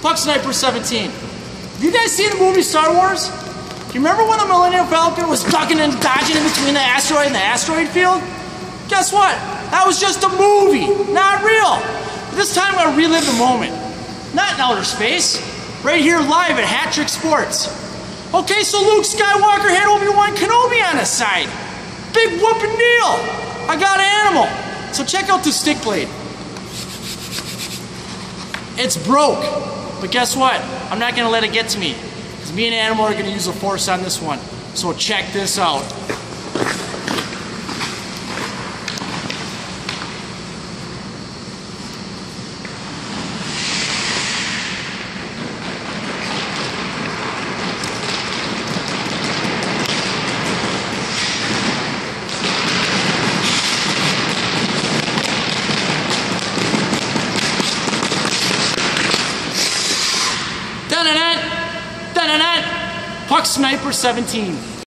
Puck Sniper 17. You guys seen the movie Star Wars? You remember when the Millennium Falcon was ducking and dodging in between the asteroid and the asteroid field? Guess what? That was just a movie, not real. But this time I'm gonna relive the moment. Not in outer space, right here live at Hat Trick Sports. Okay, so Luke Skywalker had Obi-Wan Kenobi on his side. Big whooping deal. I got an animal. So check out the stick blade. It's broke, but guess what? I'm not gonna let it get to me. Because me and Animal are gonna use the force on this one. So check this out. Puck Sniper 17.